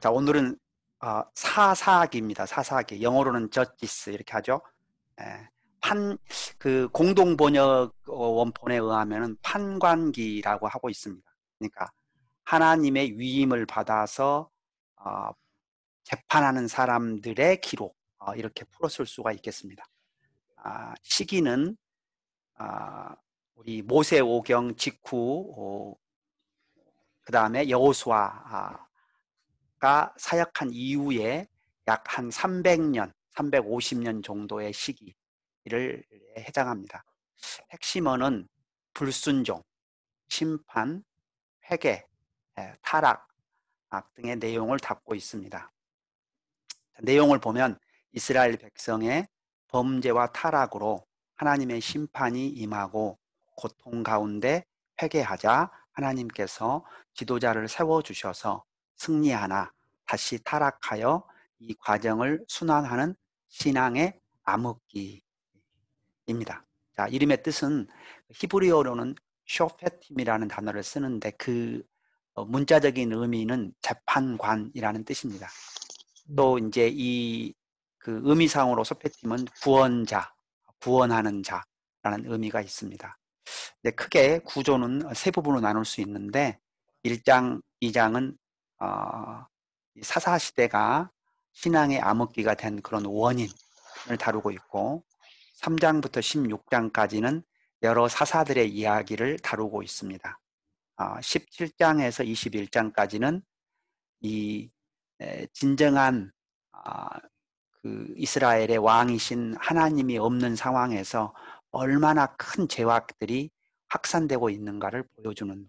자, 오늘은 사사기입니다. 사사기. 영어로는 저지스 이렇게 하죠. 예. 그 공동 번역 원본에 의하면은 판관기라고 하고 있습니다. 그러니까 하나님의 위임을 받아서 어, 재판하는 사람들의 기록, 이렇게 풀었을 수가 있겠습니다. 시기는 우리 모세오경 직후, 그 다음에 여호수아가 사역한 이후에 약 한 300년, 350년 정도의 시기를 해당합니다. 핵심어는 불순종, 심판, 회개, 타락 등의 내용을 담고 있습니다. 내용을 보면 이스라엘 백성의 범죄와 타락으로 하나님의 심판이 임하고 고통 가운데 회개하자 하나님께서 지도자를 세워주셔서 승리하나 다시 타락하여 이 과정을 순환하는 신앙의 암흑기입니다. 자, 이름의 뜻은 히브리어로는 쇼페팀이라는 단어를 쓰는데 그 문자적인 의미는 재판관이라는 뜻입니다. 또 이제 그 의미상으로 소페팀은 구원자, 구원하는 자라는 의미가 있습니다. 근데 크게 구조는 세 부분으로 나눌 수 있는데 1장, 2장은 사사시대가 신앙의 암흑기가 된 그런 원인을 다루고 있고 3장부터 16장까지는 여러 사사들의 이야기를 다루고 있습니다. 17장에서 21장까지는 이 진정한 그 이스라엘의 왕이신 하나님이 없는 상황에서 얼마나 큰 죄악들이 확산되고 있는가를 보여주는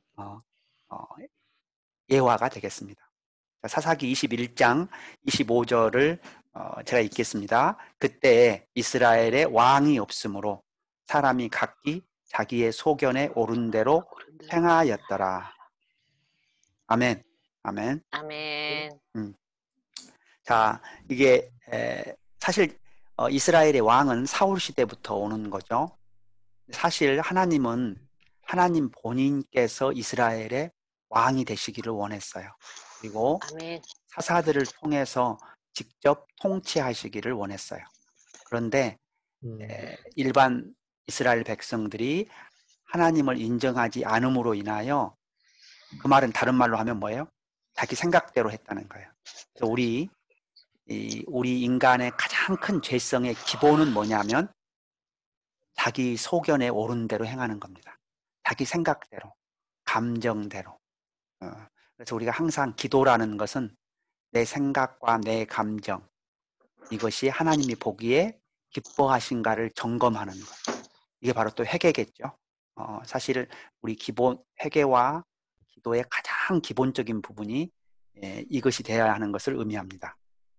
예화가 되겠습니다. 사사기 21장 25절을 제가 읽겠습니다. 그때 이스라엘의 왕이 없으므로 사람이 각기 자기의 소견에 오른 대로 행하였더라. 아멘. 아멘. 아멘. 자, 이게 사실 이스라엘의 왕은 사울 시대부터 오는 거죠. 사실 하나님은 하나님 본인께서 이스라엘의 왕이 되시기를 원했어요. 그리고 아멘. 사사들을 통해서 직접 통치하시기를 원했어요. 그런데 일반 이스라엘 백성들이 하나님을 인정하지 않음으로 인하여 그 말은 다른 말로 하면 뭐예요? 자기 생각대로 했다는 거예요. 그래서 우리 인간의 가장 큰 죄성의 기본은 뭐냐면 자기 소견에 오른 대로 행하는 겁니다. 자기 생각대로, 감정대로. 그래서 우리가 항상 기도라는 것은 내 생각과 내 감정, 이것이 하나님이 보기에 기뻐하신가를 점검하는 것. 이게 바로 또 회개겠죠. 사실 우리 기본 회개와 기도의 가장 기본적인 부분이 이것이 되어야 하는 것을 의미합니다.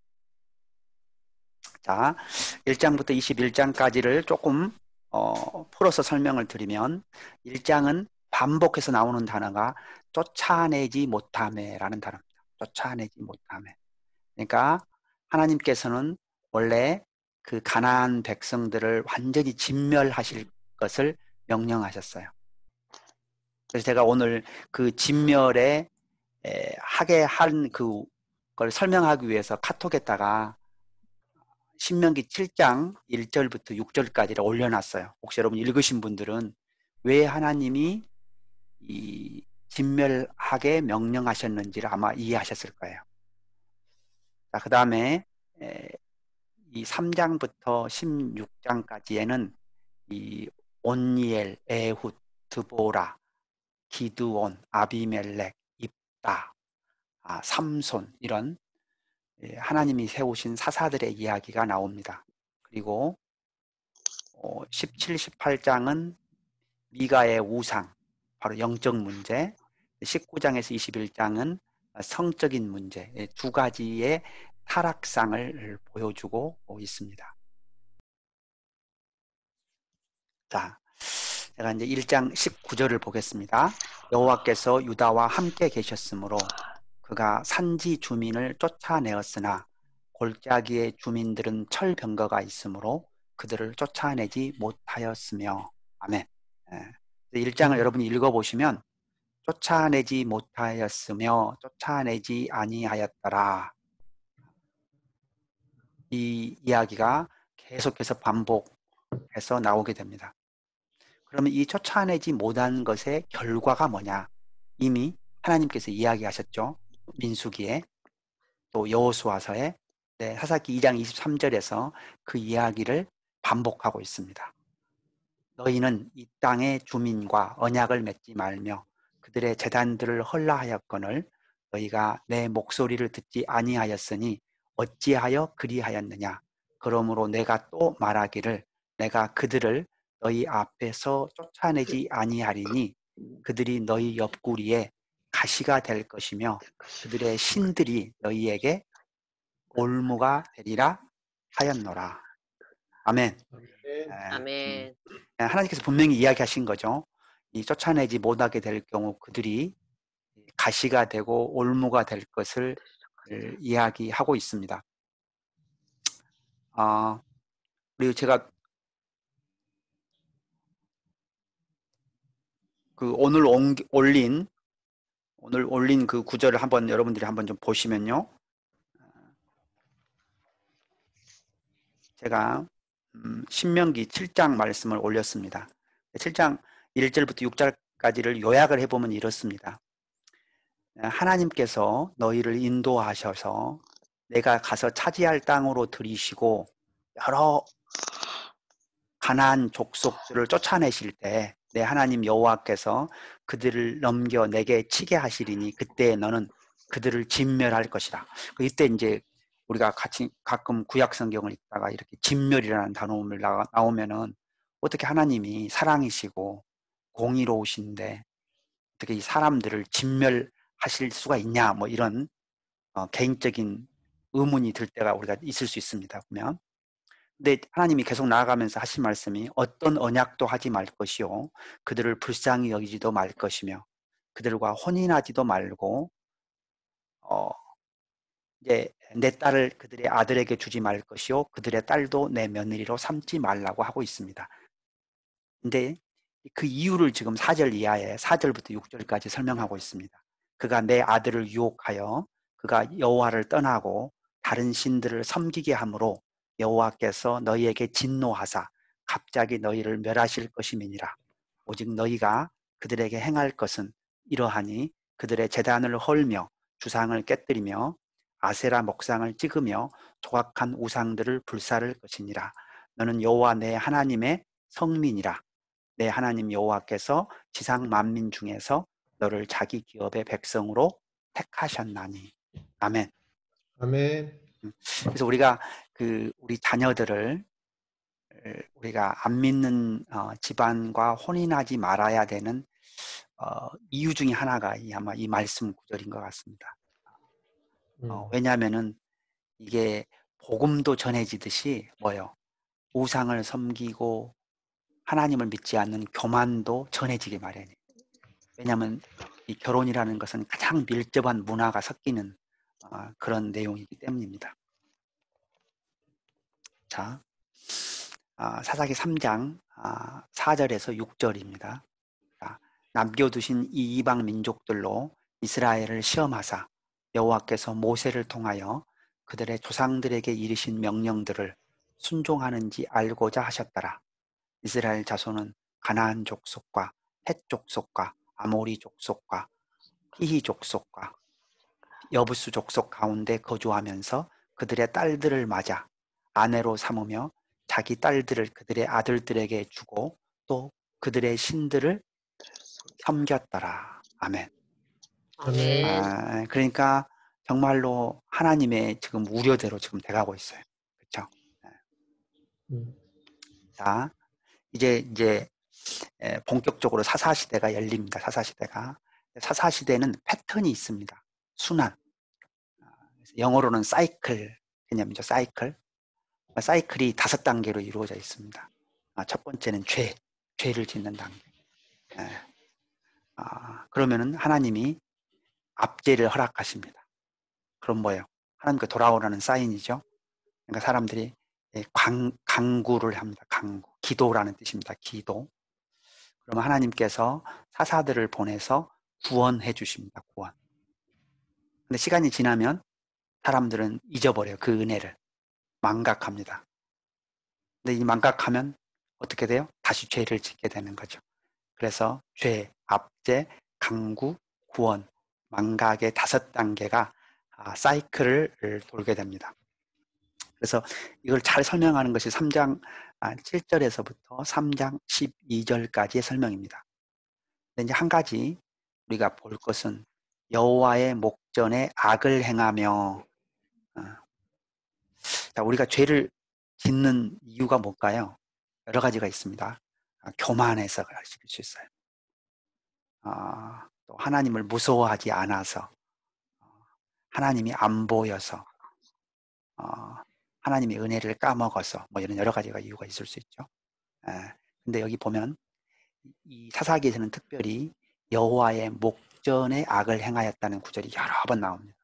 자, 1장부터 21장까지를 조금 풀어서 설명을 드리면 1장은 반복해서 나오는 단어가 쫓아내지 못하매라는 단어입니다. 쫓아내지 못하매. 그러니까 하나님께서는 원래 그 가나안 백성들을 완전히 진멸하실 것을 명령하셨어요. 그래서 제가 오늘 그 진멸에 하게 한 그걸 설명하기 위해서 카톡에다가 신명기 7장 1절부터 6절까지를 올려놨어요. 혹시 여러분 읽으신 분들은 왜 하나님이 이 진멸하게 명령하셨는지를 아마 이해하셨을 거예요. 자, 그 다음에 이 3장부터 16장까지에는 이 온니엘, 에훗, 드보라, 기드온, 아비멜렉, 입다, 삼손 이런 하나님이 세우신 사사들의 이야기가 나옵니다. 그리고 17, 18장은 미가의 우상, 바로 영적 문제, 19장에서 21장은 성적인 문제, 두 가지의 타락상을 보여주고 있습니다. 자, 제가 이제 1장 19절을 보겠습니다. 여호와께서 유다와 함께 계셨으므로 그가 산지 주민을 쫓아내었으나 골짜기의 주민들은 철병거가 있으므로 그들을 쫓아내지 못하였으며. 아멘. 1장을 여러분이 읽어보시면 쫓아내지 못하였으며 쫓아내지 아니하였더라. 이 이야기가 계속해서 반복해서 나오게 됩니다. 그러면 이 쫓아내지 못한 것의 결과가 뭐냐? 이미 하나님께서 이야기하셨죠. 민수기에, 또 여호수아서에, 사사기 2장 23절에서 그 이야기를 반복하고 있습니다. 너희는 이 땅의 주민과 언약을 맺지 말며 그들의 제단들을 헐라하였거늘 너희가 내 목소리를 듣지 아니하였으니 어찌하여 그리하였느냐. 그러므로 내가 또 말하기를 내가 그들을 너희 앞에서 쫓아내지 아니하리니 그들이 너희 옆구리에 가시가 될 것이며 그들의 신들이 너희에게 올무가 되리라 하였노라. 아멘. 아멘. 하나님께서 분명히 이야기하신 거죠. 이 쫓아내지 못하게 될 경우 그들이 가시가 되고 올무가 될 것을 이야기하고 있습니다. 그리고 제가 그 오늘 올린 그 구절을 한번 여러분들이 한번 좀 보시면요. 제가 신명기 7장 말씀을 올렸습니다. 7장 1절부터 6절까지를 요약을 해보면 이렇습니다. 하나님께서 너희를 인도하셔서 내가 가서 차지할 땅으로 들이시고 여러 가나안 족속들을 쫓아내실 때 내 하나님 여호와께서 그들을 넘겨 내게 치게 하시리니 그때 너는 그들을 진멸할 것이라. 이때 이제 우리가 같이 가끔 구약 성경을 읽다가 이렇게 진멸이라는 단어를 나오면은 어떻게 하나님이 사랑이시고 공의로우신데 어떻게 이 사람들을 진멸하실 수가 있냐, 뭐 이런 개인적인 의문이 들 때가 우리가 있을 수 있습니다. 보면. 근데 하나님이 계속 나아가면서 하신 말씀이 어떤 언약도 하지 말 것이요 그들을 불쌍히 여기지도 말 것이며 그들과 혼인하지도 말고 이제 내 딸을 그들의 아들에게 주지 말 것이요 그들의 딸도 내 며느리로 삼지 말라고 하고 있습니다. 근데 그 이유를 지금 4절 이하에 4절부터 6절까지 설명하고 있습니다. 그가 내 아들을 유혹하여 그가 여호와를 떠나고 다른 신들을 섬기게 하므로 여호와께서 너희에게 진노하사 갑자기 너희를 멸하실 것임이니라. 오직 너희가 그들에게 행할 것은 이러하니 그들의 제단을 헐며 주상을 깨뜨리며 아세라 목상을 찍으며 조각한 우상들을 불사를 것이니라. 너는 여호와 내 하나님의 성민이라. 내 하나님 여호와께서 지상 만민 중에서 너를 자기 기업의 백성으로 택하셨나니. 아멘. 아멘. 그래서 우리가 우리 자녀들을 우리가 안 믿는 집안과 혼인하지 말아야 되는 이유 중에 하나가 아마 이 말씀 구절인 것 같습니다. 왜냐하면은 이게 복음도 전해지듯이 뭐요? 우상을 섬기고 하나님을 믿지 않는 교만도 전해지기 마련이에요. 왜냐하면 이 결혼이라는 것은 가장 밀접한 문화가 섞이는 그런 내용이기 때문입니다. 자, 사사기 3장 4절에서 6절입니다. 남겨두신 이 이방 민족들로 이스라엘을 시험하사 여호와께서 모세를 통하여 그들의 조상들에게 이르신 명령들을 순종하는지 알고자 하셨더라. 이스라엘 자손은 가나안 족속과 헷 족속과 아모리 족속과 히히 족속과 여부수 족속 가운데 거주하면서 그들의 딸들을 맞아 아내로 삼으며 자기 딸들을 그들의 아들들에게 주고 또 그들의 신들을 섬겼더라. 아멘. 아멘. 그러니까 정말로 하나님의 지금 우려대로 지금 돼가고 있어요. 그렇죠? 자, 이제 본격적으로 사사시대가 열립니다. 사사시대가. 사사시대는 패턴이 있습니다. 순환. 영어로는 사이클 개념이죠. 사이클. 사이클이 5단계로 이루어져 있습니다. 첫 번째는 죄를 짓는 단계. 그러면은 하나님이 압제를 허락하십니다. 그럼 뭐예요? 하나님께 돌아오라는 사인이죠. 그러니까 사람들이 강구를 합니다. 강구. 기도라는 뜻입니다. 기도. 그러면 하나님께서 사사들을 보내서 구원해 주십니다. 구원. 근데 시간이 지나면 사람들은 잊어버려요. 그 은혜를. 망각합니다. 근데 이 망각하면 어떻게 돼요? 다시 죄를 짓게 되는 거죠. 그래서 죄, 압제, 강구, 구원, 망각의 5단계가 사이클을 돌게 됩니다. 그래서 이걸 잘 설명하는 것이 3장 7절에서부터 3장 12절까지의 설명입니다. 근데 이제 한 가지 우리가 볼 것은 여호와의 목전에 악을 행하며, 자, 우리가 죄를 짓는 이유가 뭘까요? 여러 가지가 있습니다. 교만해서 그럴 수 있어요. 또 하나님을 무서워하지 않아서, 하나님이 안 보여서, 하나님의 은혜를 까먹어서, 뭐 이런 여러 가지가 이유가 있을 수 있죠. 근데 여기 보면 이 사사기에서는 특별히 여호와의 목전에 악을 행하였다는 구절이 여러 번 나옵니다.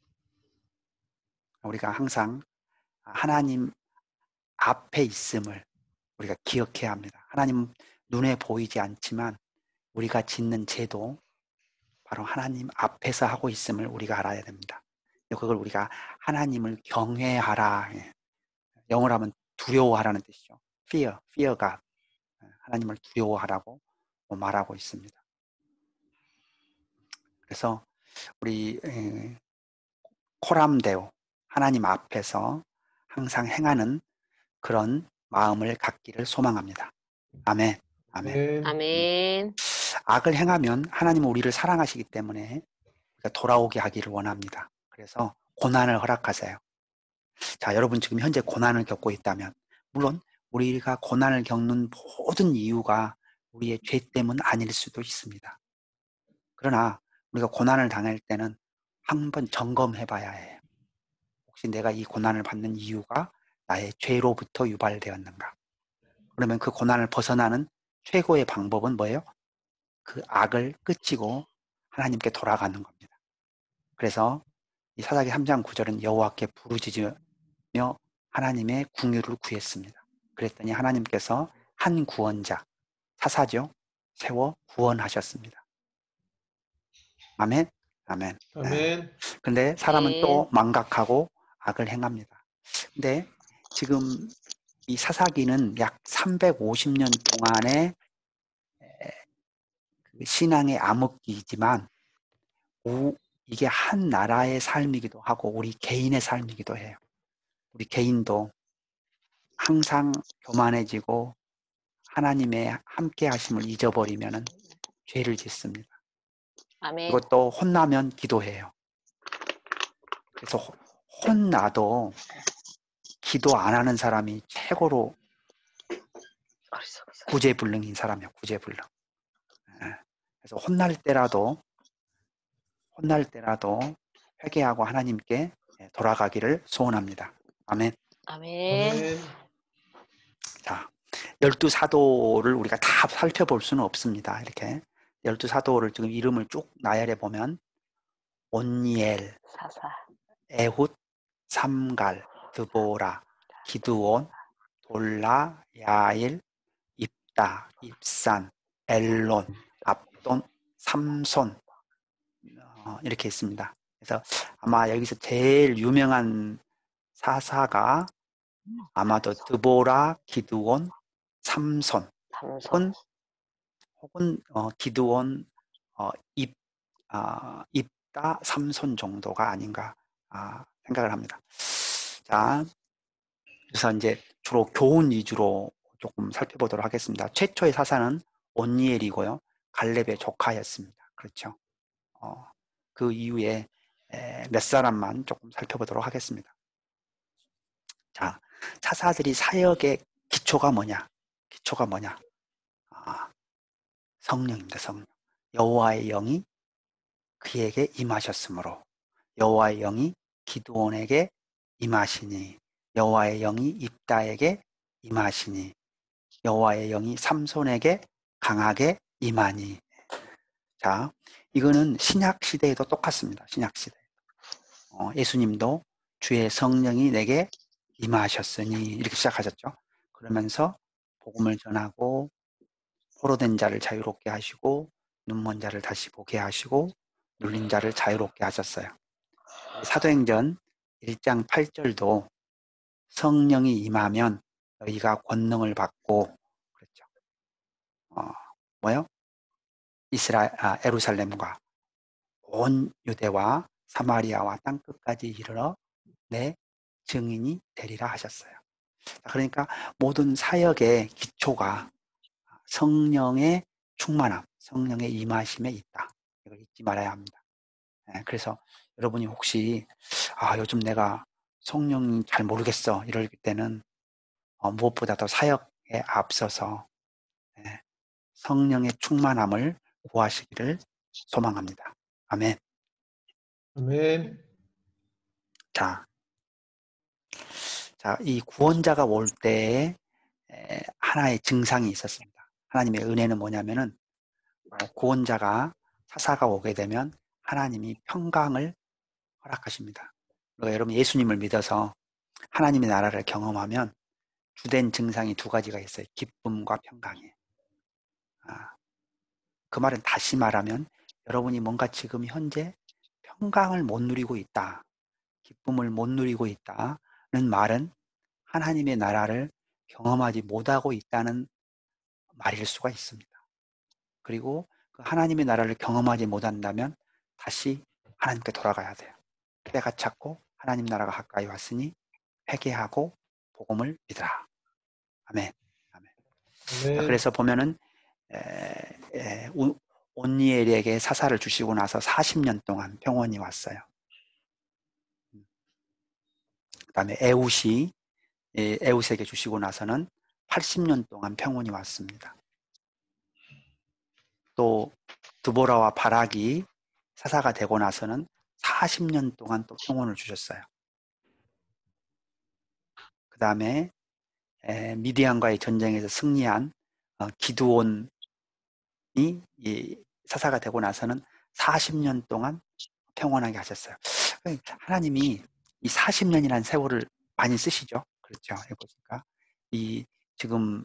우리가 항상 하나님 앞에 있음을 우리가 기억해야 합니다. 하나님 눈에 보이지 않지만 우리가 짓는 죄도 바로 하나님 앞에서 하고 있음을 우리가 알아야 됩니다. 그걸 우리가 하나님을 경외하라, 영어로 하면 두려워하라는 뜻이죠. fear God. 하나님을 두려워하라고 말하고 있습니다. 그래서 우리 코람데오, 하나님 앞에서 항상 행하는 그런 마음을 갖기를 소망합니다. 아멘. 아멘. 아멘. 악을 행하면 하나님은 우리를 사랑하시기 때문에 돌아오게 하기를 원합니다. 그래서 고난을 허락하세요. 자, 여러분 지금 현재 고난을 겪고 있다면, 물론 우리가 고난을 겪는 모든 이유가 우리의 죄 때문 아닐 수도 있습니다. 그러나 우리가 고난을 당할 때는 한번 점검해 봐야 해요. 혹시 내가 이 고난을 받는 이유가 나의 죄로부터 유발되었는가? 그러면 그 고난을 벗어나는 최고의 방법은 뭐예요? 그 악을 끝이고 하나님께 돌아가는 겁니다. 그래서 이 사사기 3장 9절은 여호와께 부르짖으며 하나님의 궁유를 구했습니다. 그랬더니 하나님께서 한 구원자, 사사죠, 세워 구원하셨습니다. 아멘. 아멘. 아멘. 근데 사람은 네. 또 망각하고 악을 행합니다. 근데 지금 이 사사기는 약 350년 동안의 신앙의 암흑기이지만 이게 한 나라의 삶이기도 하고 우리 개인의 삶이기도 해요. 우리 개인도 항상 교만해지고 하나님의 함께 하심을 잊어버리면 죄를 짓습니다. 아멘. 이것도 혼나면 기도해요. 그래서 혼나도 기도 안 하는 사람이 최고로 구제불능인 사람이에요. 구제불능. 그래서 혼날 때라도 회개하고 하나님께 돌아가기를 소원합니다. 아멘. 아멘. 자, 12사도를 우리가 다 살펴볼 수는 없습니다. 이렇게 12사도를 지금 이름을 쭉 나열해 보면 온니엘, 사사, 에훗, 삼갈, 드보라, 기드온, 돌라, 야일, 입다, 입산, 엘론, 압돈, 삼손, 이렇게 있습니다. 그래서 아마 여기서 제일 유명한 사사가 아마도 드보라, 기드온, 삼손 혹은 기드온, 입다, 삼손 정도가 아닌가 생각을 합니다. 자, 그래서 이제 주로 교훈 위주로 조금 살펴보도록 하겠습니다. 최초의 사사는 온니엘이고요. 갈렙의 조카였습니다. 그렇죠. 그 이후에 몇 사람만 조금 살펴보도록 하겠습니다. 자, 사사들이 사역의 기초가 뭐냐? 성령입니다. 성령. 여호와의 영이 그에게 임하셨으므로, 여호와의 영이 기드온에게 임하시니, 여호와의 영이 입다에게 임하시니, 여호와의 영이 삼손에게 강하게 임하니. 자, 이거는 신약 시대에도 똑같습니다. 신약 시대. 예수님도 주의 성령이 내게 임하셨으니 이렇게 시작하셨죠. 그러면서 복음을 전하고 포로된 자를 자유롭게 하시고 눈먼 자를 다시 보게 하시고 눌린 자를 자유롭게 하셨어요. 사도행전 1장 8절도 성령이 임하면 너희가 권능을 받고 그랬죠. 뭐요? 에루살렘과 온 유대와 사마리아와 땅끝까지 이르러 내 증인이 되리라 하셨어요. 그러니까 모든 사역의 기초가 성령의 충만함, 성령의 임하심에 있다. 이걸 잊지 말아야 합니다. 그래서 여러분이 혹시 요즘 내가 성령 잘 모르겠어 이럴 때는 무엇보다도 사역에 앞서서 성령의 충만함을 구하시기를 소망합니다. 아멘. 아멘. 자, 이 구원자가 올 때에 하나의 증상이 있었습니다. 하나님의 은혜는 뭐냐면은 구원자가 사사가 오게 되면 하나님이 평강을 허락하십니다. 그리고 여러분 예수님을 믿어서 하나님의 나라를 경험하면 주된 증상이 두 가지가 있어요. 기쁨과 평강이에요. 그 말은 다시 말하면 여러분이 뭔가 지금 현재 평강을 못 누리고 있다, 기쁨을 못 누리고 있다는 말은 하나님의 나라를 경험하지 못하고 있다는 말일 수가 있습니다. 그리고 그 하나님의 나라를 경험하지 못한다면 다시 하나님께 돌아가야 돼요. 때가 찼고 하나님 나라가 가까이 왔으니 회개하고 복음을 믿으라. 아멘. 아멘. 아멘. 그래서 보면은 온니엘에게 사사를 주시고 나서 40년 동안 평온이 왔어요. 그 다음에 에웃에게 주시고 나서는 80년 동안 평온이 왔습니다. 또 드보라와 바락이 사사가 되고 나서는 40년 동안 또 평온을 주셨어요. 그 다음에 미디안과의 전쟁에서 승리한 기드온이 사사가 되고 나서는 40년 동안 평온하게 하셨어요. 하나님이 이 40년이라는 세월을 많이 쓰시죠. 그렇죠. 해보니까 이 지금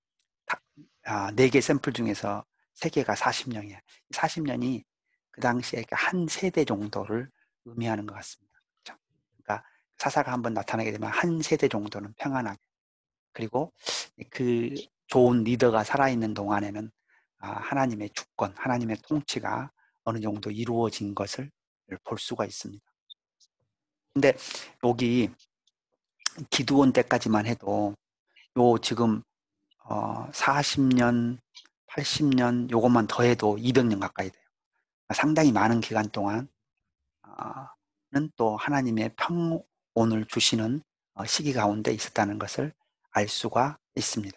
4개 샘플 중에서 3개가 40년이에요. 40년이 그 당시에 한 세대 정도를 의미하는 것 같습니다. 그렇죠? 그러니까 사사가 한번 나타나게 되면 한 세대 정도는 평안하게, 그리고 그 좋은 리더가 살아있는 동안에는 하나님의 주권, 하나님의 통치가 어느 정도 이루어진 것을 볼 수가 있습니다. 근데 여기 기드온 때까지만 해도 요 지금 40년, 80년 요것만 더해도 200년 가까이 돼요. 상당히 많은 기간 동안 는 또 하나님의 평온을 주시는 시기 가운데 있었다는 것을 알 수가 있습니다.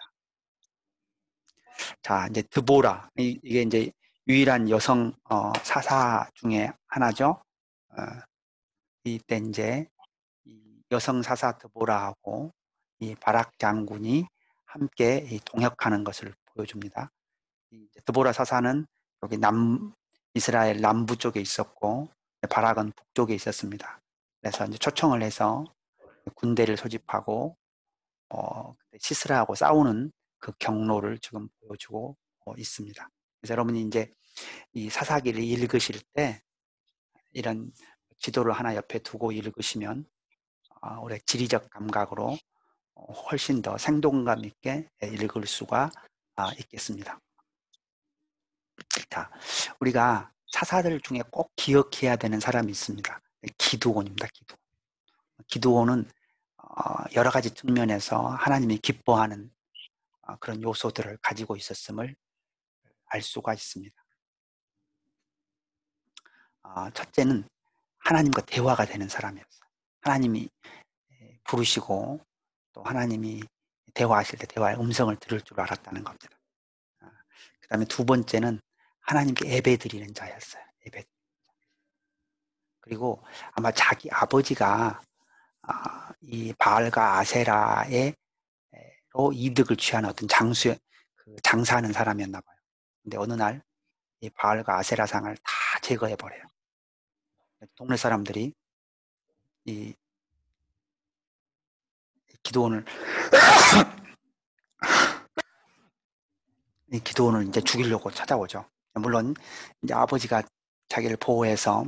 자, 이제 드보라, 이게 이제 유일한 여성 사사 중에 하나죠. 이때 이제 이 여성 사사 드보라하고 이 바락 장군이 함께 동역하는 것을 보여줍니다. 드보라 사사는 여기 이스라엘 남부 쪽에 있었고 바락은 북쪽에 있었습니다. 그래서 이제 초청을 해서 군대를 소집하고 시스라하고 싸우는 그 경로를 지금 보여주고 있습니다. 그래서 여러분이 이제 이 사사기를 읽으실 때 이런 지도를 하나 옆에 두고 읽으시면 우리 지리적 감각으로 훨씬 더 생동감 있게 읽을 수가 있겠습니다. 자, 우리가 사사들 중에 꼭 기억해야 되는 사람이 있습니다. 기드온입니다. 기드온은 여러 가지 측면에서 하나님이 기뻐하는 그런 요소들을 가지고 있었음을 알 수가 있습니다. 첫째는 하나님과 대화가 되는 사람이었어요. 하나님이 부르시고 또 하나님이 대화하실 때 대화의 음성을 들을 줄 알았다는 겁니다. 그 다음에 두 번째는 하나님께 예배드리는 자였어요. 그리고 아마 자기 아버지가 이 바알과 아세라의 로 이득을 취하는 어떤 장사하는 사람이었나 봐요. 근데 어느 날 이 바알과 아세라 상을 다 제거해 버려요. 동네 사람들이 이 기드온을 이제 죽이려고 찾아오죠. 물론 이제 아버지가 자기를 보호해서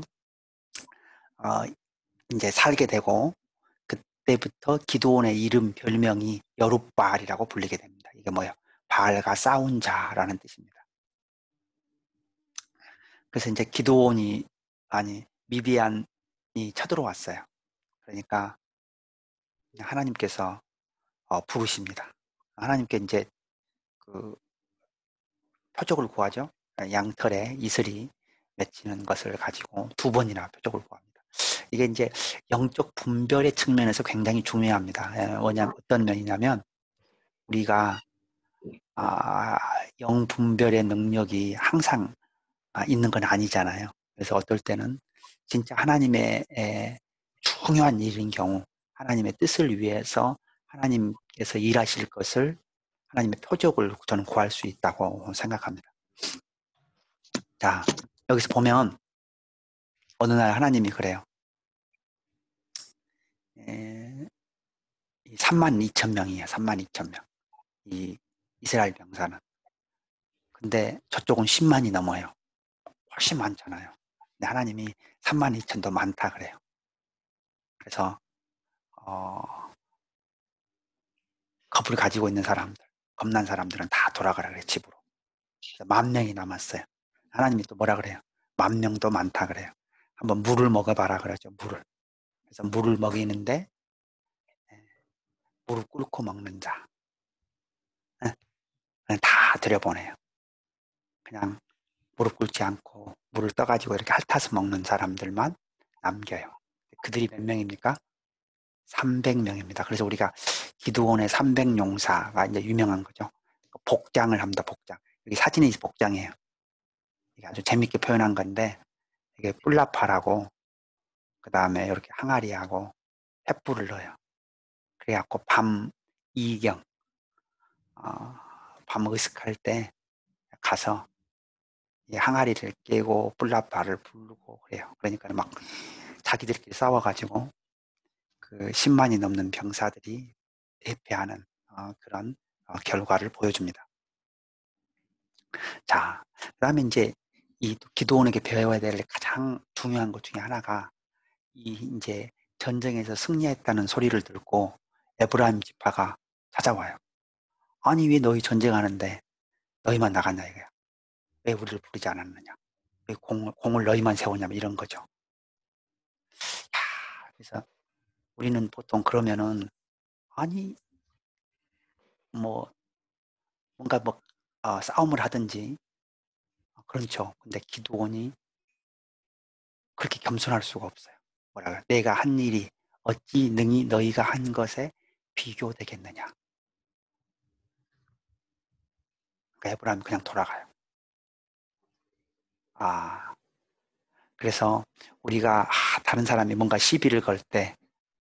이제 살게 되고 그때부터 기드온의 이름 별명이 여룻바알이라고 불리게 됩니다. 이게 뭐예요? 바알과 싸운 자라는 뜻입니다. 그래서 이제 미디안이 쳐들어왔어요. 그러니까 하나님께서 부르십니다. 하나님께 이제 그 표적을 구하죠. 양털에 이슬이 맺히는 것을 가지고 2번이나 표적을 구합니다. 이게 이제 영적 분별의 측면에서 굉장히 중요합니다. 어떤 면이냐면 우리가 영 분별의 능력이 항상 있는 건 아니잖아요. 그래서 어떨 때는 진짜 하나님의 중요한 일인 경우 하나님의 뜻을 위해서 하나님께서 일하실 것을 하나님의 표적을 저는 구할 수 있다고 생각합니다. 자, 여기서 보면 어느 날 하나님이 그래요. 32,000명이에요. 32,000명. 이 이스라엘 병사는. 근데 저쪽은 10만이 넘어요. 훨씬 많잖아요. 근데 하나님이 32,000도 많다 그래요. 그래서 겁을 가지고 있는 사람들, 겁난 사람들은 다 돌아가라 그래요. 집으로. 10,000명이 남았어요. 하나님이 또 뭐라 그래요? 10,000명도 많다 그래요. 한번 물을 먹어봐라 그러죠. 물을. 그래서 물을 먹이는데 무릎 꿇고 먹는 자. 그냥 다 들여보내요. 그냥 무릎 꿇지 않고 물을 떠가지고 이렇게 핥아서 먹는 사람들만 남겨요. 그들이 몇 명입니까? 300명입니다. 그래서 우리가 기드온의 300용사가 이제 유명한 거죠. 복장을 합니다. 복장. 여기 사진이 복장이에요. 이게 아주 재밌게 표현한 건데 이게 뿔나파라고 그 다음에 이렇게 항아리하고 횃불을 넣어요. 그래갖고 밤 이경 밤 으슥할 때 가서 이 항아리를 깨고 뿔나파를 부르고 그래요. 그러니까 막 자기들끼리 싸워가지고 그 10만이 넘는 병사들이 대패하는 그런 결과를 보여줍니다. 자, 그 다음에 이제 이 기드온에게 배워야 될 가장 중요한 것 중에 하나가 이제 전쟁에서 승리했다는 소리를 듣고 에브라임 지파가 찾아와요. 아니 왜 너희 전쟁하는데 너희만 나갔냐 이거야. 왜 우리를 부르지 않았느냐. 왜 공을 너희만 세우냐 이런 거죠. 야, 그래서 우리는 보통 그러면은 아니 뭔가 싸움을 하든지 그렇죠. 근데 기드온이 그렇게 겸손할 수가 없어요. 뭐라 그래? 내가 한 일이 어찌 능히 너희가 한 것에 비교되겠느냐. 그러니까 에브라임이 그냥 돌아가요. 그래서 우리가 다른 사람이 뭔가 시비를 걸 때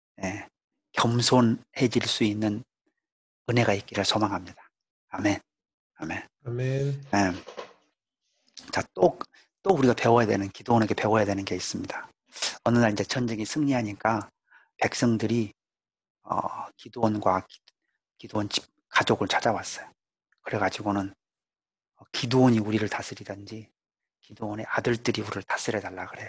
겸손해질 수 있는 은혜가 있기를 소망합니다. 아멘. 아멘. 아멘. 자, 또 우리가 배워야 되는, 기드온에게 배워야 되는 게 있습니다. 어느 날 이제 전쟁이 승리하니까 백성들이 기드온과 기드온 집 가족을 찾아왔어요. 그래가지고는 기드온이 우리를 다스리든지 기드온의 아들들이 우리를 다스려 달라 그래요.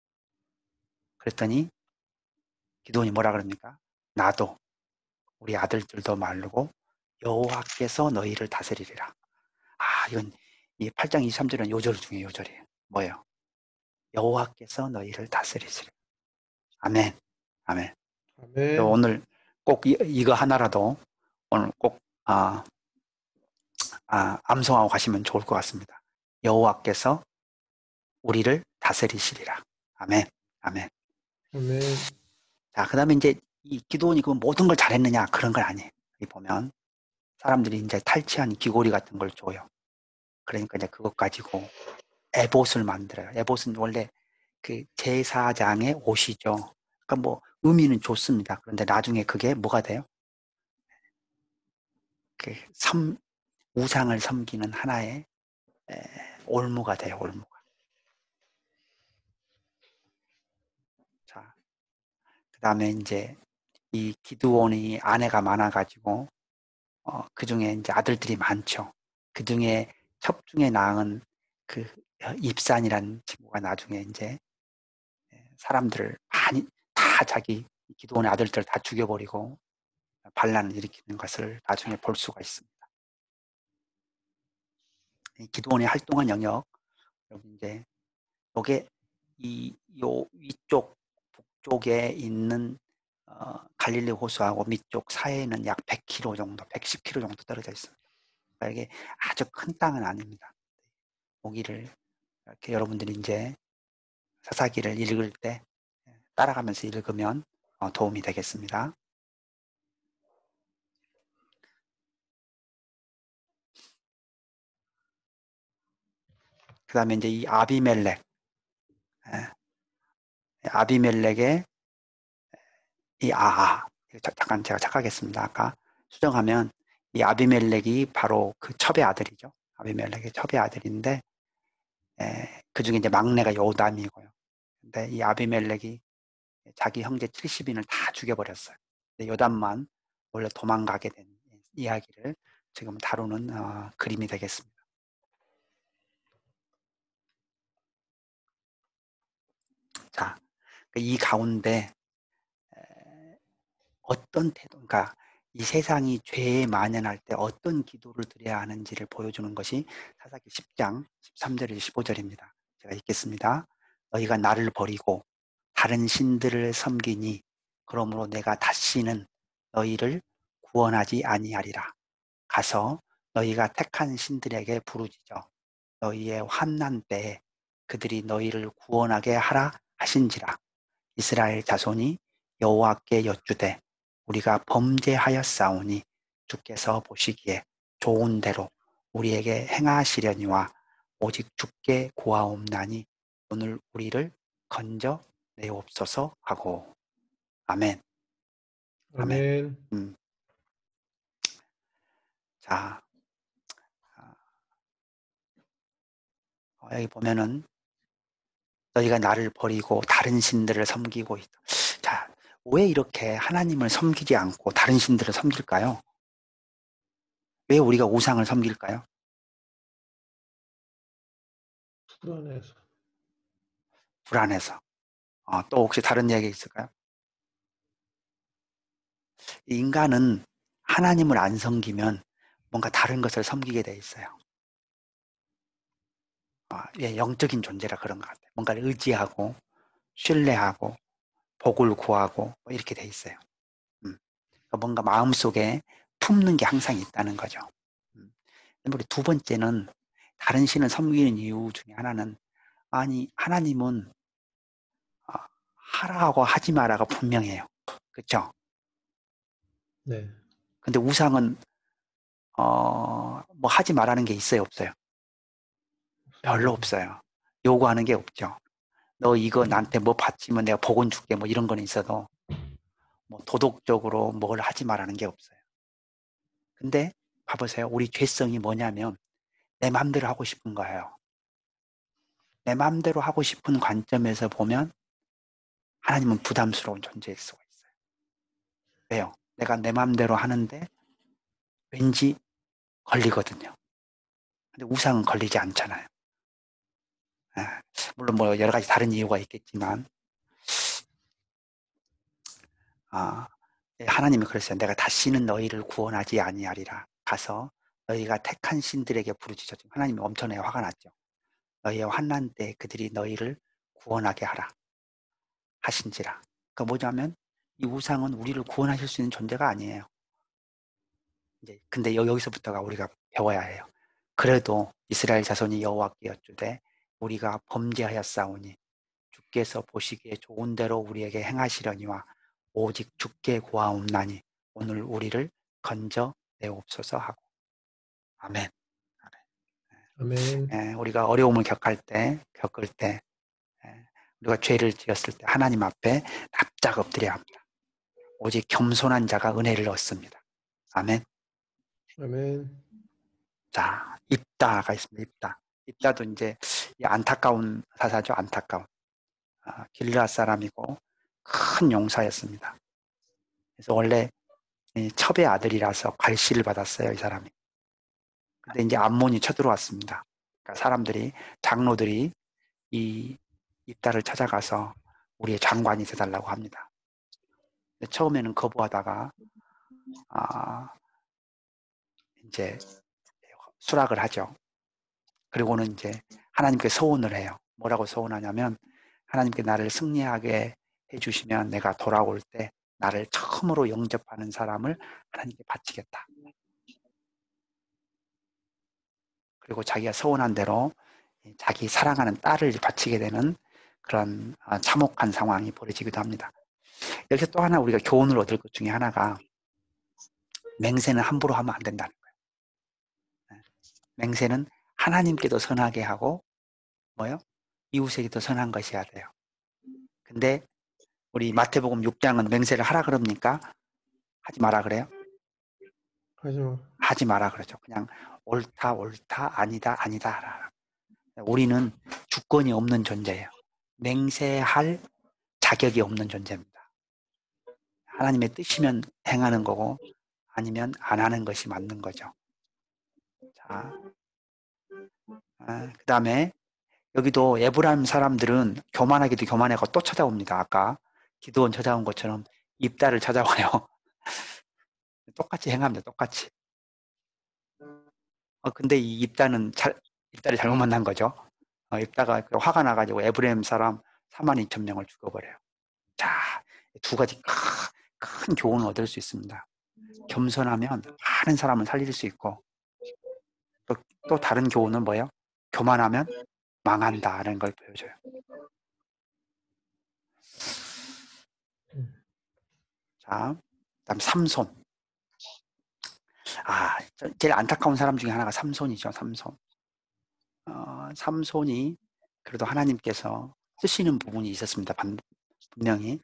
그랬더니 기드온이 뭐라 그럽니까? 나도 우리 아들들도 말르고 여호와께서 너희를 다스리리라. 이건 이 8장 23절은 요절 중에 요절이에요. 뭐예요? 여호와께서 너희를 다스리시리라. 아멘. 아멘. 아멘. 오늘 꼭 이거 하나라도 오늘 꼭 암송하고 가시면 좋을 것 같습니다. 여호와께서 우리를 다스리시리라. 아멘. 아멘. 아멘. 자, 그 다음에 이제 이 기드온이 그 모든 걸 잘했느냐 그런 건 아니에요. 여기 보면 사람들이 이제 탈취한 귀고리 같은 걸 줘요. 그러니까 이제 그것 가지고 에봇을 만들어요. 에봇은 원래 그 제사장의 옷이죠. 그러니까 뭐 의미는 좋습니다. 그런데 나중에 그게 뭐가 돼요? 그 우상을 섬기는 하나의 올무가 돼요. 올무가. 자, 그 다음에 이제 이 기드온이 아내가 많아가지고 그 중에 이제 아들들이 많죠. 그 중에 첩중에 낳은 그 입산이라는 친구가 나중에 이제 사람들을 많이 다 자기 기드온의 아들들 다 죽여버리고 반란을 일으키는 것을 나중에 볼 수가 있습니다. 기드온의 활동한 영역, 여러분 이제 요게 요 위쪽 북쪽에 있는 갈릴리 호수하고 밑쪽 사이에는 약 100km 정도, 110km 정도 떨어져 있습니다. 그러니까 이게 아주 큰 땅은 아닙니다. 보기를 이렇게 여러분들이 이제 사사기를 읽을 때 따라가면서 읽으면 도움이 되겠습니다. 그 다음에 이제 이 아비멜렉의 잠깐 제가 착각했습니다. 아까 수정하면 이 아비멜렉이 바로 그 첩의 아들이죠. 아비멜렉의 첩의 아들인데 그 중에 이제 막내가 요담이고요. 근데 이 아비멜렉이 자기 형제 70인을 다 죽여버렸어요. 요담만 원래 도망가게 된 이야기를 지금 다루는 그림이 되겠습니다. 자, 이 가운데 어떤 태도, 그러니까 이 세상이 죄에 만연할 때 어떤 기도를 드려야 하는지를 보여주는 것이 사사기 10장 13절에서 15절입니다. 제가 읽겠습니다. 너희가 나를 버리고 다른 신들을 섬기니 그러므로 내가 다시는 너희를 구원하지 아니하리라. 가서 너희가 택한 신들에게 부르짖어 너희의 환난 때에 그들이 너희를 구원하게 하라 하신지라. 이스라엘 자손이 여호와께 여쭈되 우리가 범죄하였사오니 주께서 보시기에 좋은 대로 우리에게 행하시려니와 오직 주께 구하옵나니 오늘 우리를 건져 내옵소서 하고. 아멘. 아멘. 아멘. 자, 여기 보면은 너희가 나를 버리고 다른 신들을 섬기고 있다. 자, 왜 이렇게 하나님을 섬기지 않고 다른 신들을 섬길까요? 왜 우리가 우상을 섬길까요? 불안해서. 불안해서. 또 혹시 다른 이야기 있을까요? 인간은 하나님을 안 섬기면 뭔가 다른 것을 섬기게 돼 있어요. 영적인 존재라 그런 것 같아요. 뭔가를 의지하고 신뢰하고 복을 구하고 이렇게 돼 있어요. 그러니까 뭔가 마음속에 품는 게 항상 있다는 거죠. 우리 두 번째는 다른 신을 섬기는 이유 중에 하나는 아니 하나님은 하라고 하지 마라가 분명해요. 그렇죠? 네. 근데 우상은 뭐 하지 말라는 게 있어요, 없어요? 별로 없어요. 요구하는 게 없죠. 너 이거 나한테 뭐 바치면 내가 복은 줄게 뭐 이런 건 있어도 뭐 도덕적으로 뭘 하지 말라는 게 없어요. 근데 봐보세요. 우리 죄성이 뭐냐면 내 마음대로 하고 싶은 거예요. 내 마음대로 하고 싶은 관점에서 보면 하나님은 부담스러운 존재일 수가 있어요. 왜요? 내가 내 마음대로 하는데 왠지 걸리거든요. 근데 우상은 걸리지 않잖아요. 물론 뭐 여러 가지 다른 이유가 있겠지만 하나님이 그랬어요. 내가 다시는 너희를 구원하지 아니하리라. 가서 너희가 택한 신들에게 부르짖어. 하나님이 엄청나게 화가 났죠. 너희의 환난 때 그들이 너희를 구원하게 하라 하신지라. 그러니까 뭐냐면 이 우상은 우리를 구원하실 수 있는 존재가 아니에요. 근데 여기서부터가 우리가 배워야 해요. 그래도 이스라엘 자손이 여호와께 여쭈되 우리가 범죄하였사오니 주께서 보시기에 좋은 대로 우리에게 행하시려니와 오직 주께 구하옵나니 오늘 우리를 건져 내옵소서 하고. 아멘. 아멘. 우리가 어려움을 겪을 때 우리가 죄를 지었을 때 하나님 앞에 납작 엎드려야 합니다. 오직 겸손한 자가 은혜를 얻습니다. 아멘. 아멘. 자, 입다가 있습니다. 입다도 이제 안타까운 사사죠. 안타까운. 길르앗 사람이고 큰 용사였습니다. 그래서 원래 첩의 아들이라서 괄시를 받았어요, 이 사람이. 근데 이제 암몬이 쳐들어왔습니다. 그러니까 사람들이, 장로들이 이 입다를 찾아가서 우리의 장관이 되달라고 합니다. 처음에는 거부하다가 이제 수락을 하죠. 그리고는 이제 하나님께 서원을 해요. 뭐라고 서원하냐면, 하나님께 나를 승리하게 해주시면 내가 돌아올 때 나를 처음으로 영접하는 사람을 하나님께 바치겠다. 그리고 자기가 서원한 대로 자기 사랑하는 딸을 바치게 되는 그런 참혹한 상황이 벌어지기도 합니다. 여기서 또 하나 우리가 교훈을 얻을 것 중에 하나가, 맹세는 함부로 하면 안 된다는 거예요. 맹세는 하나님께도 선하게 하고 뭐요? 이웃에게도 선한 것이어야 돼요. 근데 우리 마태복음 6장은 맹세를 하라 그럽니까? 하지 마라 그래요? 하지 마라 그러죠. 그냥 옳다 옳다, 아니다 아니다 하라. 우리는 주권이 없는 존재예요. 맹세할 자격이 없는 존재입니다. 하나님의 뜻이면 행하는 거고 아니면 안 하는 것이 맞는 거죠. 자, 그 다음에 여기도 에브라임 사람들은 교만하기도 교만하고 또 찾아옵니다. 아까 기드온 찾아온 것처럼 입다를 찾아와요. 똑같이 행합니다. 똑같이. 근데 이 입다를 잘못 만난 거죠. 입다가 화가 나가지고 에브라임 사람 42,000명을 죽여버려요. 자, 두 가지 큰 교훈을 얻을 수 있습니다. 겸손하면 많은 사람을 살릴 수 있고, 또 다른 교훈은 뭐예요? 교만하면 망한다는 걸 보여줘요. 자, 그다음 삼손. 제일 안타까운 사람 중에 하나가 삼손이죠. 삼손. 삼손이 그래도 하나님께서 쓰시는 부분이 있었습니다. 분명히.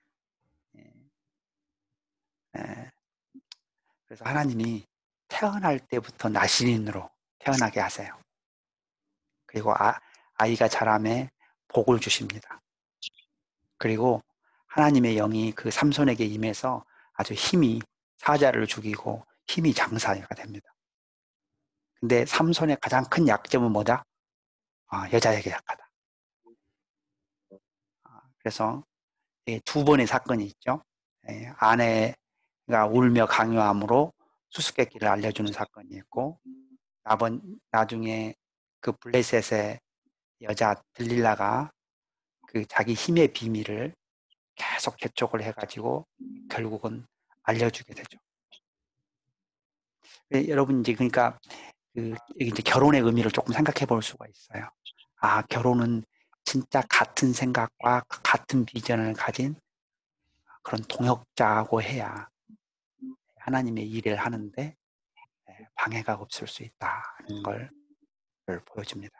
그래서 하나님이 태어날 때부터 나신인으로 태어나게 하세요. 그리고 아이가 자라매 복을 주십니다. 그리고 하나님의 영이 그 삼손에게 임해서 아주 힘이 사자를 죽이고 힘이 장사가 됩니다. 근데 삼손의 가장 큰 약점은 뭐다? 여자에게 약하다. 그래서 두 번의 사건이 있죠. 아내가 울며 강요함으로 수수께끼를 알려주는 사건이 있고, 나중에 그 블레셋의 여자 들릴라가 그 자기 힘의 비밀을 계속 재촉을 해가지고 결국은 알려주게 되죠. 여러분 이제 그러니까 이제 결혼의 의미를 조금 생각해 볼 수가 있어요. 결혼은 진짜 같은 생각과 같은 비전을 가진 그런 동역자하고 해야 하나님의 일을 하는데 방해가 없을 수 있다는 걸 보여줍니다.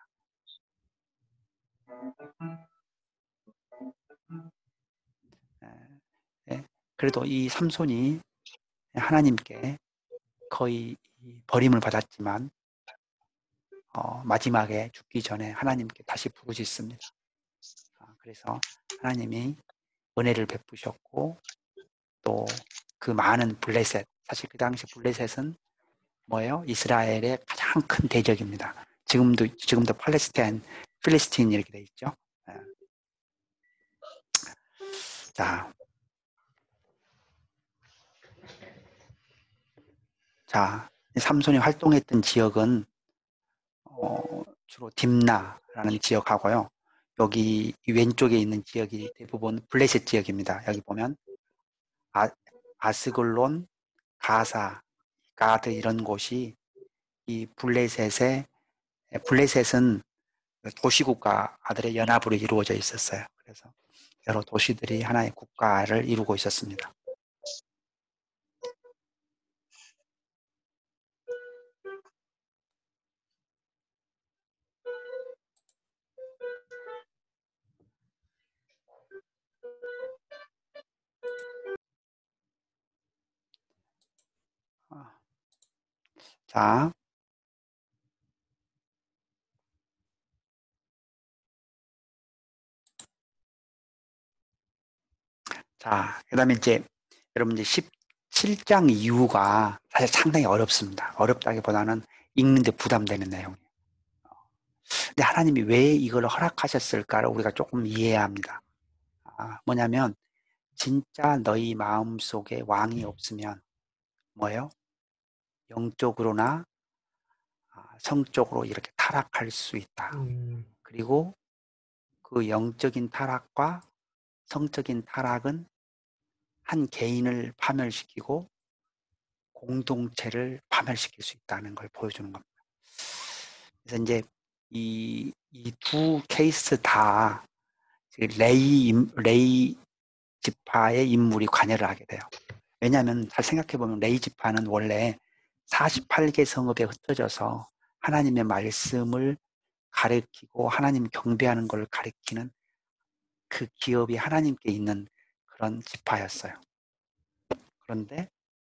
그래도 이 삼손이 하나님께 거의 버림을 받았지만 마지막에 죽기 전에 하나님께 다시 부르짖습니다. 그래서 하나님이 은혜를 베푸셨고, 또 그 많은 블레셋, 사실 그 당시 블레셋은 뭐예요? 이스라엘의 가장 큰 대적입니다. 지금도 필리스틴 이렇게 돼 있죠. 자, 삼손이 활동했던 지역은 주로 딥나라는 지역하고요. 여기 왼쪽에 있는 지역이 대부분 블레셋 지역입니다. 여기 보면 아스글론, 가사, 가드 이런 곳이 이 블레셋은 도시국가들의 연합으로 이루어져 있었어요. 그래서 여러 도시들이 하나의 국가를 이루고 있었습니다. 그 다음에 이제 여러분 이제 17장 이후가 사실 상당히 어렵습니다. 어렵다기보다는 읽는데 부담되는 내용이에요. 근데 하나님이 왜 이걸 허락하셨을까를 우리가 조금 이해해야 합니다. 뭐냐면 진짜 너희 마음속에 왕이 없으면 뭐예요? 영적으로나 성적으로 이렇게 타락할 수 있다. 그리고 그 영적인 타락과 성적인 타락은 한 개인을 파멸시키고 공동체를 파멸시킬 수 있다는 걸 보여주는 겁니다. 그래서 이제 이 두 케이스 다 레이 지파의 인물이 관여를 하게 돼요. 왜냐하면 잘 생각해보면 레이 지파는 원래 48개 성읍에 흩어져서 하나님의 말씀을 가르치고 하나님 경배하는 걸 가르치는 그 기업이 하나님께 있는 그런 지파였어요. 그런데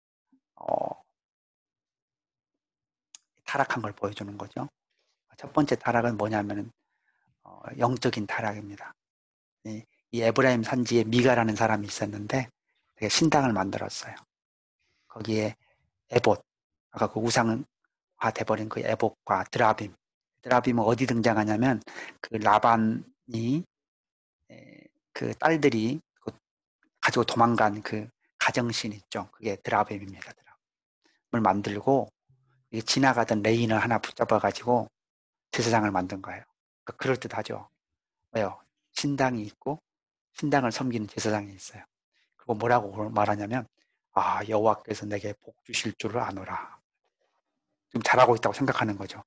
타락한 걸 보여주는 거죠. 첫 번째 타락은 뭐냐면 영적인 타락입니다. 이 에브라임 산지에 미가라는 사람이 있었는데 되게 신당을 만들었어요. 거기에 에봇, 아까 그 우상화 돼버린 그 에봇과 드라빔은 어디 등장하냐면 그 라반이 그 딸들이 가지고 도망간 그 가정신 있죠. 그게 드라빔입니다. 드라빔을 만들고 지나가던 레인을 하나 붙잡아가지고 제사장을 만든 거예요. 그러니까 그럴듯하죠. 왜요? 신당이 있고 신당을 섬기는 제사장이 있어요. 그리고 뭐라고 말하냐면 여호와께서 내게 복 주실 줄을 아노라. 좀 잘하고 있다고 생각하는 거죠.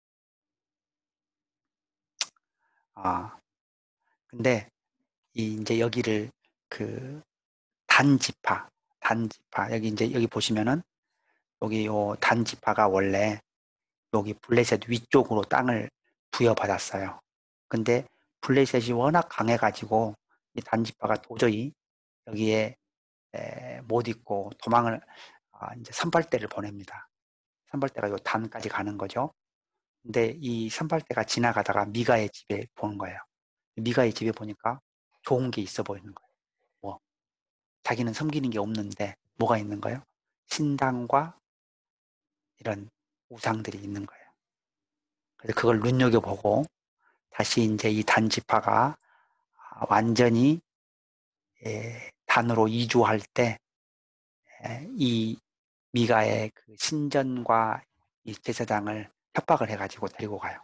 근데 이제 여기를 그 단지파 여기 이제 여기 보시면은 여기 요 단지파가 원래 여기 블레셋 위쪽으로 땅을 부여받았어요. 근데 블레셋이 워낙 강해가지고 이 단지파가 도저히 여기에 못 있고 도망을 이제 선발대를 보냅니다. 선발대가 요 단까지 가는 거죠. 근데 이 선발대가 지나가다가 미가의 집에 보는 거예요. 미가의 집에 보니까 좋은 게 있어 보이는 거예요. 뭐 자기는 섬기는 게 없는데 뭐가 있는 거예요? 신당과 이런 우상들이 있는 거예요. 그래서 그걸 눈여겨보고 다시 이제 이 단지파가 완전히 단으로 이주할 때 이 미가의 그 신전과 이 제사장을 협박을 해가지고 데리고 가요.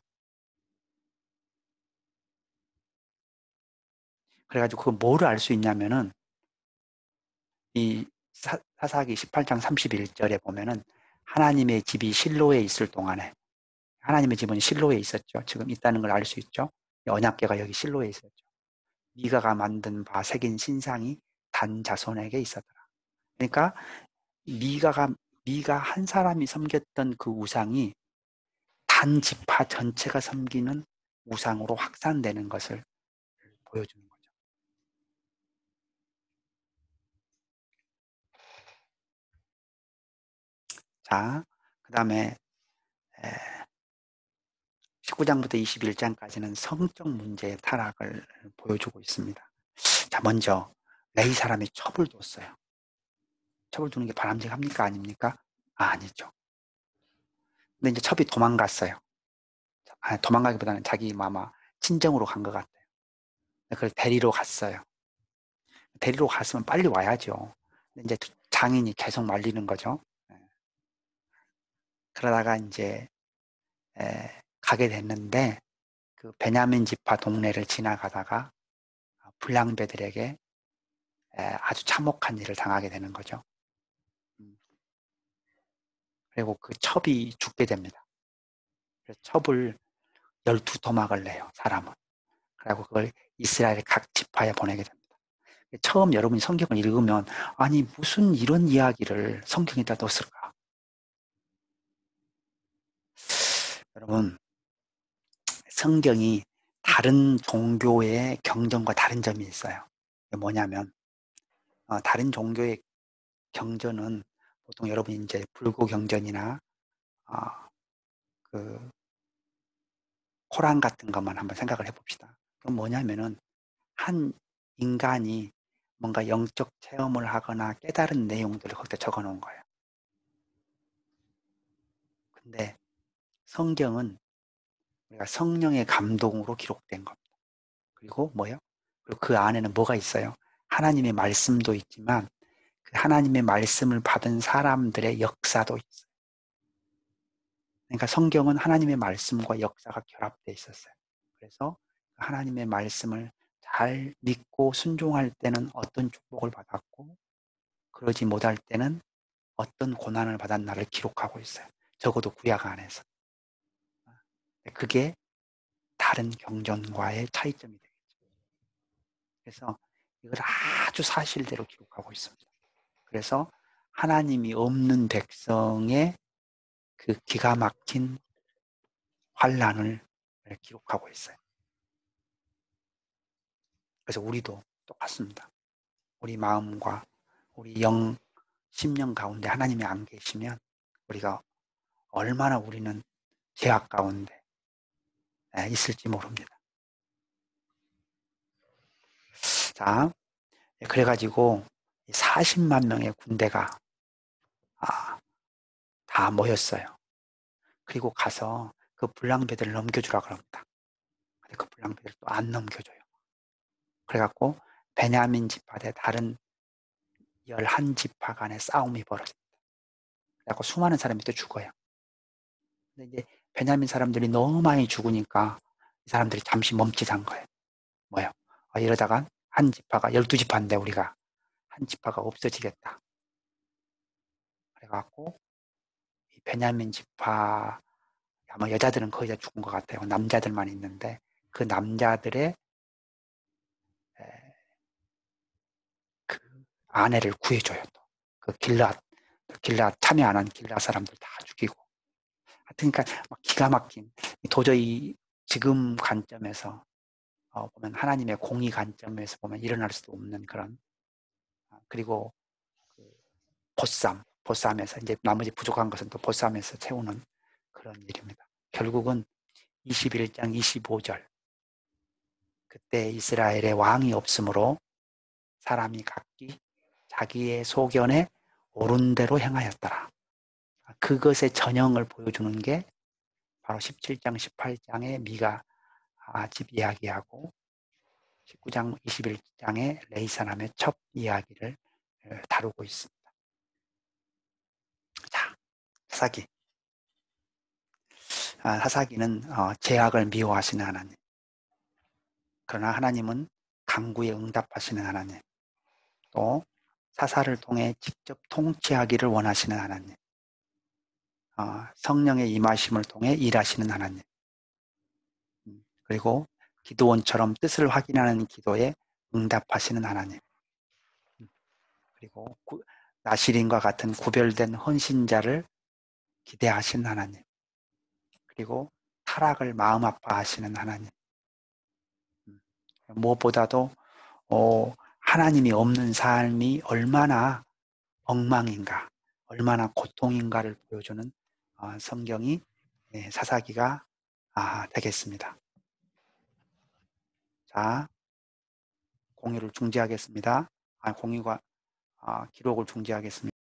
그래가지고 그 뭐를 알 수 있냐면은 이 사사기 18장 31절에 보면은 하나님의 집이 실로에 있을 동안에 하나님의 집은 실로에 있었죠. 지금 있다는 걸 알 수 있죠. 언약궤가 여기 실로에 있었죠. 미가가 만든 바 새긴 신상이 단 자손에게 있었더라. 그러니까 미가 한 사람이 섬겼던 그 우상이 단 지파 전체가 섬기는 우상으로 확산되는 것을 보여주는 거죠. 자, 그 다음에 19장부터 21장까지는 성적 문제의 타락을 보여주고 있습니다. 자, 먼저 레위 사람이 첩을 뒀어요. 첩을 두는 게 바람직합니까? 아닙니까? 아니죠. 근데 이제 첩이 도망갔어요. 도망가기보다는 자기 아마 친정으로 간 것 같아요. 그걸 데리러 갔어요. 데리러 갔으면 빨리 와야죠. 근데 이제 장인이 계속 말리는 거죠. 그러다가 이제 가게 됐는데 그 베냐민 지파 동네를 지나가다가 불량배들에게 아주 참혹한 일을 당하게 되는 거죠. 그리고 그 첩이 죽게 됩니다. 그래서 첩을 12토막을 내요, 사람은. 그리고 그걸 이스라엘 각 지파에 보내게 됩니다. 처음 여러분이 성경을 읽으면 아니 무슨 이런 이야기를 성경에다 넣었을까? 여러분, 성경이 다른 종교의 경전과 다른 점이 있어요. 뭐냐면 다른 종교의 경전은 보통 여러분이 이제 불교 경전이나 그 코란 같은 것만 한번 생각을 해봅시다. 그럼 뭐냐면은 한 인간이 뭔가 영적 체험을 하거나 깨달은 내용들을 거기다 적어 놓은 거예요. 근데 성경은 우리가 성령의 감동으로 기록된 겁니다. 그리고 뭐요? 그리고 그 안에는 뭐가 있어요? 하나님의 말씀도 있지만 그 하나님의 말씀을 받은 사람들의 역사도 있어요. 그러니까 성경은 하나님의 말씀과 역사가 결합되어 있었어요. 그래서 하나님의 말씀을 잘 믿고 순종할 때는 어떤 축복을 받았고 그러지 못할 때는 어떤 고난을 받았나를 기록하고 있어요. 적어도 구약 안에서. 그게 다른 경전과의 차이점이 되겠죠. 그래서 이걸 아주 사실대로 기록하고 있습니다. 그래서 하나님이 없는 백성의 그 기가 막힌 환난을 기록하고 있어요. 그래서 우리도 똑같습니다. 우리 마음과 우리 영, 심령 가운데 하나님이 안 계시면 우리가 얼마나 우리는 죄악 가운데 있을지 모릅니다. 자, 그래가지고 40만 명의 군대가 다 모였어요. 그리고 가서 그 불량배들을 넘겨주라 그럽니다. 근데 그 불량배들을 또 안 넘겨줘요. 그래갖고 베냐민 지파 대 다른 11지파 간의 싸움이 벌어집니다. 그래갖고 수많은 사람이 또 죽어요. 근데 이제 베냐민 사람들이 너무 많이 죽으니까 이 사람들이 잠시 멈칫한 거예요. 뭐요? 이러다가 한 지파가 12지파인데 우리가 한 지파가 없어지겠다. 그래갖고 이 베냐민 지파 아마 여자들은 거의 다 죽은 것 같아요. 남자들만 있는데 그 남자들의 그 아내를 구해줘요. 또. 그 길앗 참여 안 한 길앗 사람들 다 죽이고. 그러니까 막 기가 막힌 도저히 지금 관점에서 보면 하나님의 공의 관점에서 보면 일어날 수도 없는 그런 그리고 그 보쌈에서 이제 나머지 부족한 것은 또 보쌈에서 채우는 그런 일입니다. 결국은 21장 25절 그때 이스라엘의 왕이 없으므로 사람이 각기 자기의 소견에 옳은 대로 행하였더라. 그것의 전형을 보여주는 게 바로 17장 18장의 미가 집 이야기하고 19장 21장의 레이사남의 첩 이야기를 다루고 있습니다. 자, 사사기. 사사기는 죄악을 미워하시는 하나님. 그러나 하나님은 간구에 응답하시는 하나님. 또 사사를 통해 직접 통치하기를 원하시는 하나님. 성령의 임하심을 통해 일하시는 하나님. 그리고 기도원처럼 뜻을 확인하는 기도에 응답하시는 하나님. 그리고 나시린과 같은 구별된 헌신자를 기대하시는 하나님. 그리고 타락을 마음 아파하시는 하나님. 무엇보다도 하나님이 없는 삶이 얼마나 엉망인가, 얼마나 고통인가를 보여주는 성경이 사사기가 되겠습니다. 자, 공유를 중지하겠습니다. 기록을 중지하겠습니다.